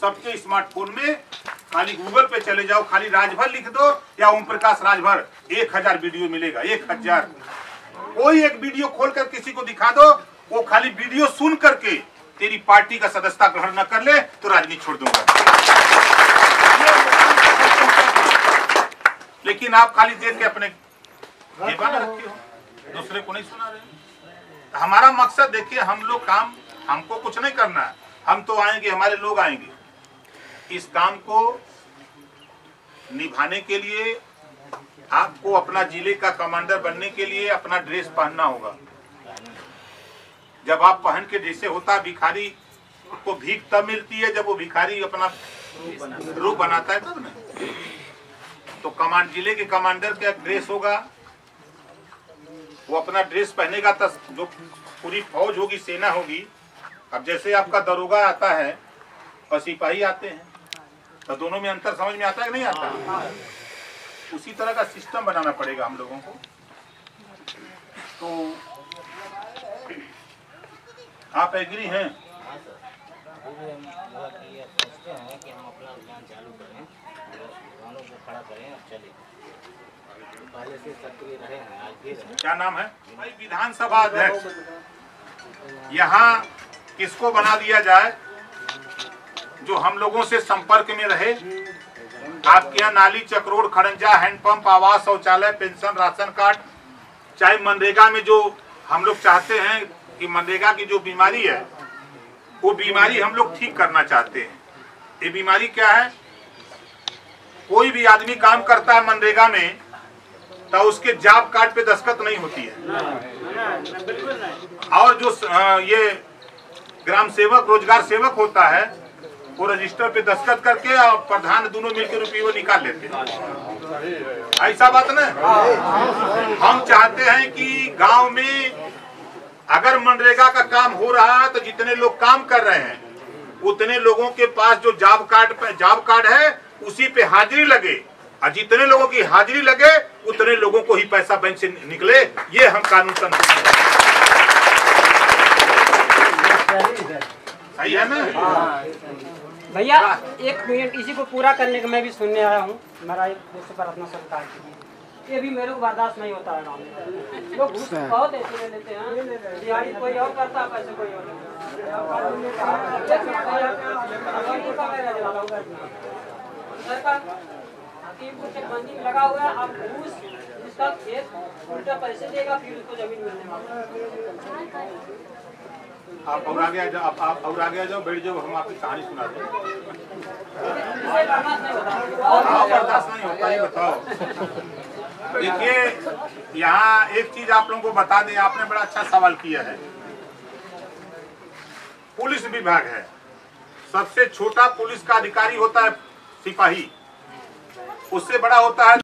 सबके स्मार्टफोन में खाली गूगल पे चले जाओ, खाली राजभर लिख दो या ओम प्रकाश राजभर, 1000 वीडियो मिलेगा। 1000 कोई एक वीडियो खोलकर किसी को दिखा दो, वो खाली वीडियो सुन करके तेरी पार्टी का सदस्यता ग्रहण न कर ले तो राजनीति छोड़ दूंगा। लेकिन आप खाली देख के अपने दीवाना रखे हो, दूसरे को नहीं सुना रहे। हमारा मकसद देखिए, हम लोग काम, हमको कुछ नहीं करना है, हम तो आएंगे, हमारे लोग आएंगे। इस काम को निभाने के लिए आपको अपना जिले का कमांडर बनने के लिए अपना ड्रेस पहनना होगा। जब आप पहन के जैसे होता, भिखारी को भीख तब मिलती है जब वो भिखारी अपना रूप बनाता है तब ना। तो जिले के कमांडर का ड्रेस होगा, वो अपना ड्रेस पहनेगा तो जो पूरी फौज होगी, सेना होगी। अब जैसे आपका दरोगा आता है और सिपाही आते हैं, तो दोनों में अंतर समझ में आता है कि नहीं आता? उसी तरह का सिस्टम बनाना पड़ेगा हम लोगों को। तो आप एग्री हैं? क्या नाम है? विधानसभा अध्यक्ष यहाँ किसको बना दिया जाए जो हम लोगों से संपर्क में रहे। आपके यहाँ नाली, चक्रोड, खड़ंजा, हैंडपंप, आवास, शौचालय, पेंशन, राशन कार्ड, चाहे मनरेगा में जो हम लोग चाहते हैं कि मनरेगा की जो बीमारी है वो बीमारी हम लोग ठीक करना चाहते हैं। ये बीमारी क्या है? कोई भी आदमी काम करता है मनरेगा में तो उसके जॉब कार्ड पे दस्तखत नहीं होती है, और जो ये ग्राम सेवक, रोजगार सेवक होता है, वो रजिस्टर पे दस्तखत करके और प्रधान दोनों मिलकर रुपये निकाल लेते हैं। ऐसा बात ना। हम चाहते हैं कि गांव में अगर मनरेगा का काम हो रहा है तो जितने लोग काम कर रहे हैं उतने लोगों के पास जो जॉब कार्ड है उसी पे हाजिरी लगे, और जितने लोगों की हाजिरी लगे उतने लोगों को ही पैसा बैंक से निकले। ये हम कानून सही है ना भैया? एक मिनट, इसी को पूरा करने का मैं भी सुनने आया हूँ। मेरा एक दोस्त पर अपना सरकार की, ये भी मेरे को बर्दाश्त नहीं होता है। गाँव में लोग घूस बहुत ऐसे ले लेते हैं, दिहाड़ी कोई और करता है, पैसे कोई और सरकार हकीम को चकबंदी में लगा हुआ है। अब घूस जिसका खेत उल्टा पैसे देगा फिर उसको जमीन मिलने वाला। आप और आगे आ जाओ, आप और आगे आ जाओ, बैठ जाओ, हम आपकी कहानी सुना दें। बर्दाश्त नहीं होता, ये बताओ। देखिए, यहाँ एक चीज आप लोगों को बता दें, आपने बड़ा अच्छा सवाल किया है। पुलिस विभाग है, सबसे छोटा पुलिस का अधिकारी होता है सिपाही, उससे बड़ा होता है